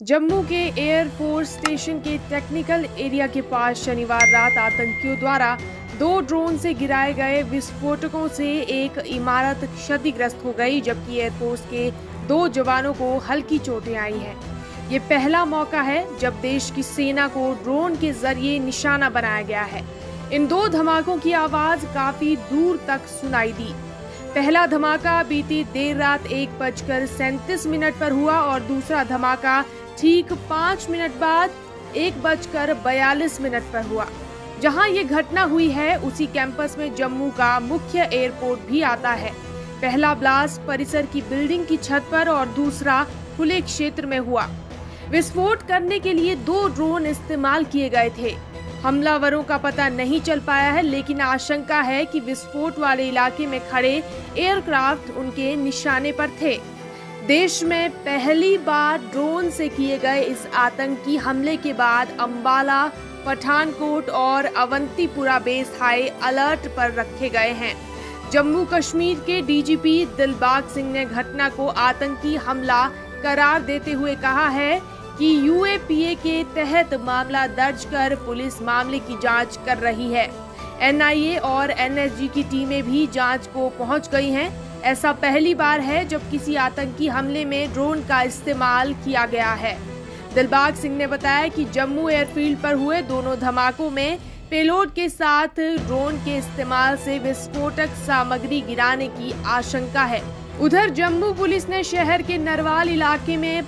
जम्मू के air force station के technical area के पास शनिवार रात आतंकियों द्वारा 2 ड्रोन से गिराए गए विस्फोटकों से एक इमारत क्षतिग्रस्त हो गई, जबकि एयरफोर्स के 2 जवानों को हल्की चोटें आई हैं। ये पहला मौका है जब देश की सेना को ड्रोन के जरिए निशाना बनाया गया है। इन 2 धमाकों की आवाज काफी दूर तक सुनाई दी। पहला धमाका बीती देर रात 1:37 पर हुआ और दूसरा धमाका ठीक 5 मिनट बाद 1:42 पर हुआ। जहां ये घटना हुई है उसी कैंपस में जम्मू का मुख्य एयरपोर्ट भी आता है। पहला ब्लास्ट परिसर की बिल्डिंग की छत पर और दूसरा खुले क्षेत्र में हुआ। विस्फोट करने के लिए 2 ड्रोन इस्तेमाल किए गए थे। हमलावरों का पता नहीं चल पाया है, लेकिन आशंका है कि विस्फोट वाले इलाके में खड़े एयरक्राफ्ट उनके निशाने पर थे। देश में पहली बार ड्रोन से किए गए इस आतंकी हमले के बाद अंबाला, पठानकोट और अवंतीपुरा बेस हाई अलर्ट पर रखे गए हैं। जम्मू कश्मीर के डीजीपी दिलबाग सिंह ने घटना को आतंकी हमला करार देते हुए कहा है कि यूएपीए के तहत मामला दर्ज कर पुलिस मामले की जांच कर रही है। एनआईए और एनएसजी की टीमें भी जांच को पहुंच गई हैं। ऐसा पहली बार है जब किसी आतंकी हमले में ड्रोन का इस्तेमाल किया गया है। दिलबाग सिंह ने बताया कि जम्मू एयरफील्ड पर हुए दोनों धमाकों में पेलोड के साथ ड्रोन के इस्तेमाल से विस्फोटक सामग्री गिराने की आशंका है। उधर जम्मू पुलिस ने शहर के नरवाल इलाके में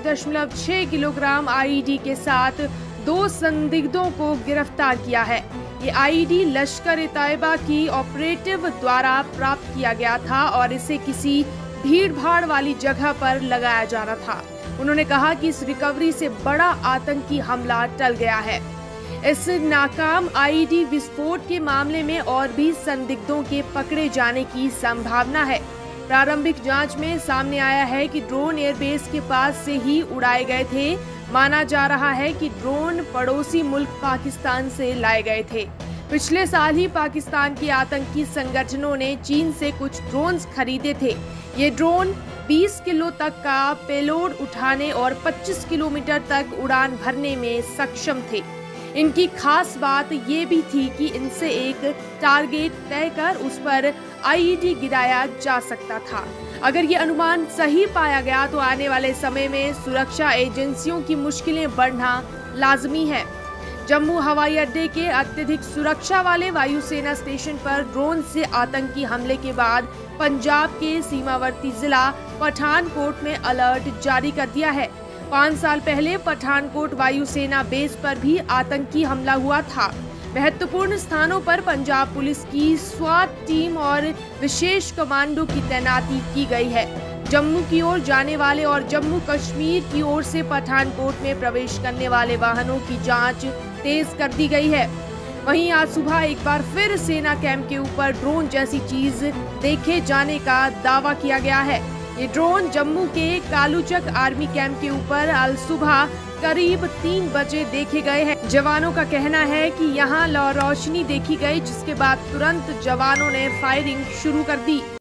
5.6 किलोग्राम आईईडी के साथ 2 संदिग्धों को गिरफ्तार किया है। ये आईईडी लश्कर-ए-तैयबा की ऑपरेटिव द्वारा प्राप्त किया गया था और इसे किसी भीड़-भाड़ वाली जगह पर लगाया जाना था। उन्होंने कहा कि इस रिकवरी से बड़ा आतंकी हमला टल गया है। इस नाकाम आईईडी विस्फोट के मामले में और भी संदिग्धों के पकड़े जाने की संभावना है। प्रारंभिक जांच में सामने आया है कि ड्रोन एयरबेस के पास से ही उड़ाए गए थे। माना जा रहा है कि ड्रोन पड़ोसी मुल्क पाकिस्तान से लाए गए थे। पिछले साल ही पाकिस्तान के आतंकी संगठनों ने चीन से कुछ ड्रोन्स खरीदे थे। ये ड्रोन 20 किलो तक का पेलोड उठाने और 25 किलोमीटर तक उड़ान भरने में सक्षम थे। इनकी खास बात ये भी थी कि इनसे एक टारगेट तय कर उस पर आईईडी गिराया जा सकता था। अगर ये अनुमान सही पाया गया तो आने वाले समय में सुरक्षा एजेंसियों की मुश्किलें बढ़ना लाजमी है। जम्मू हवाई अड्डे के अत्यधिक सुरक्षा वाले वायुसेना स्टेशन पर ड्रोन से आतंकी हमले के बाद पंजाब के सीमावर्ती जिला पठानकोट में अलर्ट जारी कर दिया है। 5 साल पहले पठानकोट वायुसेना बेस पर भी आतंकी हमला हुआ था। महत्वपूर्ण स्थानों पर पंजाब पुलिस की स्वाट टीम और विशेष कमांडो की तैनाती की गई है। जम्मू की ओर जाने वाले और जम्मू कश्मीर की ओर से पठानकोट में प्रवेश करने वाले वाहनों की जांच तेज कर दी गई है। वहीं आज सुबह एक बार फिर सेना कैंप के ऊपर ड्रोन जैसी चीज देखे जाने का दावा किया गया है। ये ड्रोन जम्मू के कालूचक आर्मी कैंप के ऊपर अल सुबह करीब 3 बजे देखे गए हैं। जवानों का कहना है कि यहां रोशनी देखी गई, जिसके बाद तुरंत जवानों ने फायरिंग शुरू कर दी।